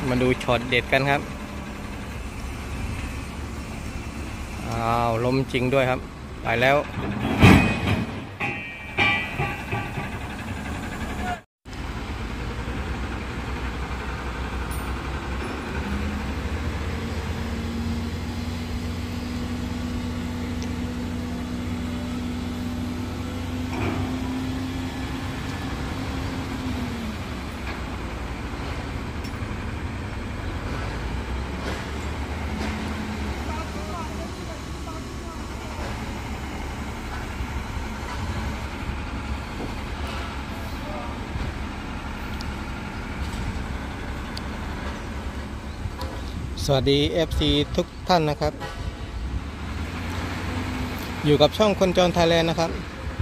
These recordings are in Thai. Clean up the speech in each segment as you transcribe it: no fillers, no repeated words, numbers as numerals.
มาดูช็อตเด็ดกันครับล้มจริงด้วยครับไปแล้วสวัสดี FC ทุกท่านนะครับอยู่กับช่องคนจรไทยแลนด์นะครับ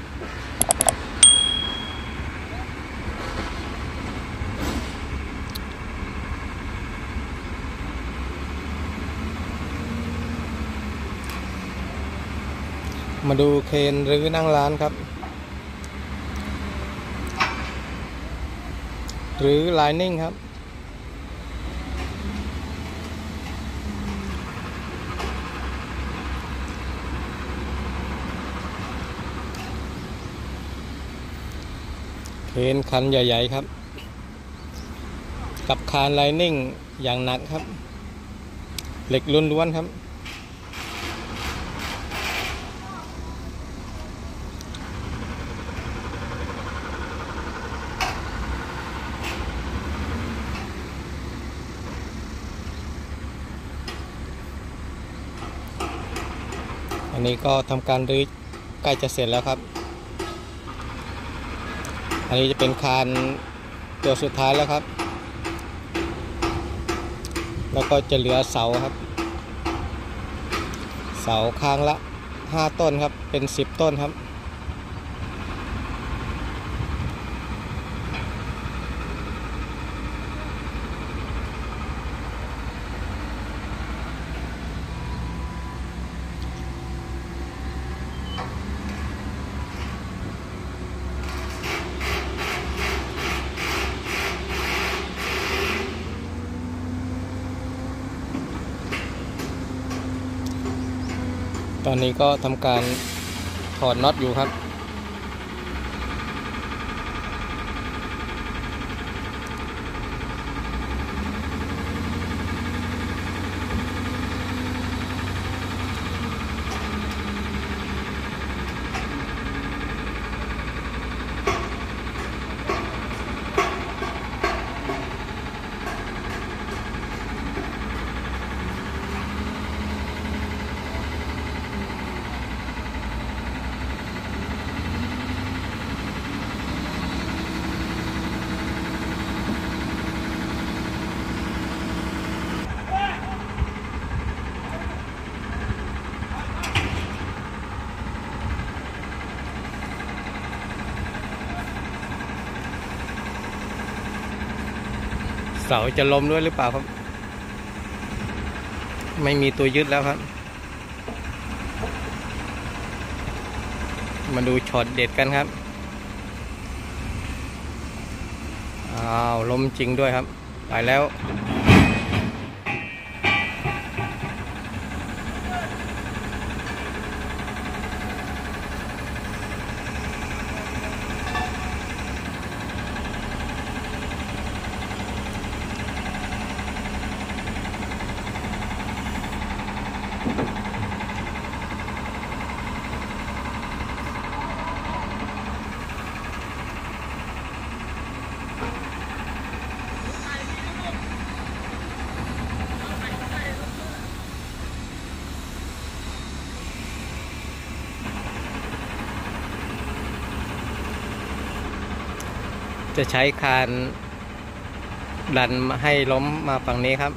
มาดูเคนหรือนั่งร้านครับหรือไลนิ่งครับเคนคันใหญ่ๆครับกับคานไลนิ่งอย่างหนักครับเหล็กล้วนๆครับอันนี้ก็ทำการรื้อใกล้จะเสร็จแล้วครับอันนี้จะเป็นคานตัวสุดท้ายแล้วครับแล้วก็จะเหลือเสาครับเสาข้างละ5 ต้นครับเป็น10 ต้นครับตอนนี้ก็ทำการถอดน็อตอยู่ครับเสาจะล้มด้วยหรือเปล่าครับไม่มีตัวยึดแล้วครับมาดูช็อตเด็ดกันครับล้มจริงด้วยครับไปแล้วจะใช้คานดันให้ล้มมาฝั่งนี้ครับ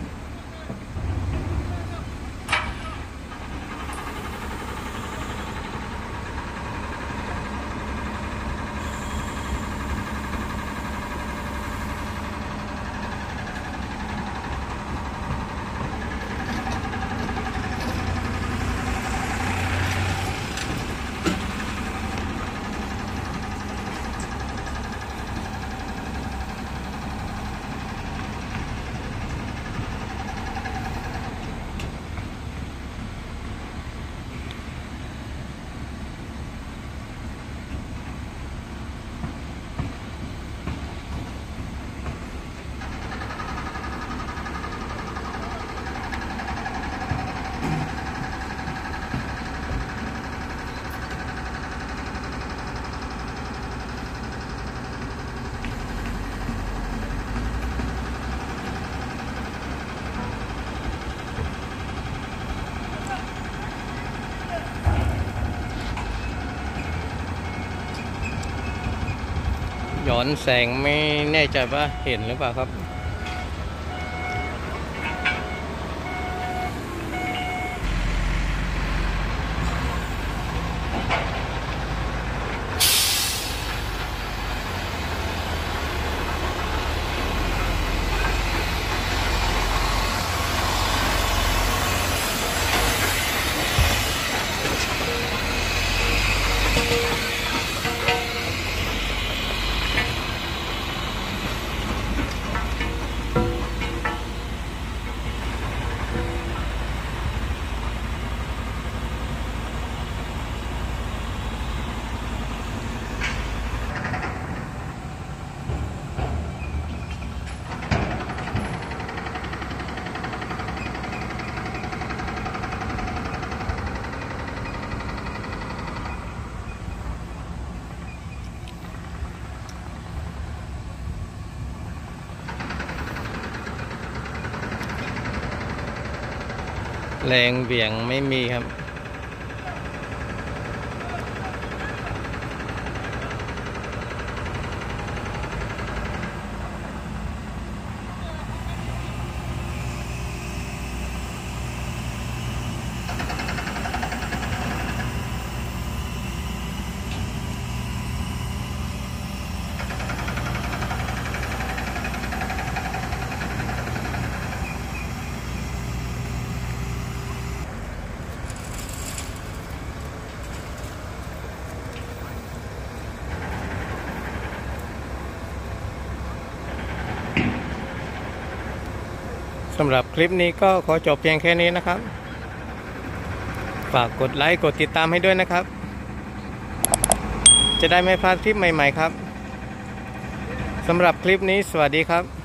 ย้อนแสงไม่แน่ใจว่าเห็นหรือเปล่าครับแรงเบี่ยงไม่มีครับสำหรับคลิปนี้ก็ขอจบเพียงแค่นี้นะครับฝากกดไลค์กดติดตามให้ด้วยนะครับจะได้ไม่พลาดคลิปใหม่ๆครับสำหรับคลิปนี้สวัสดีครับ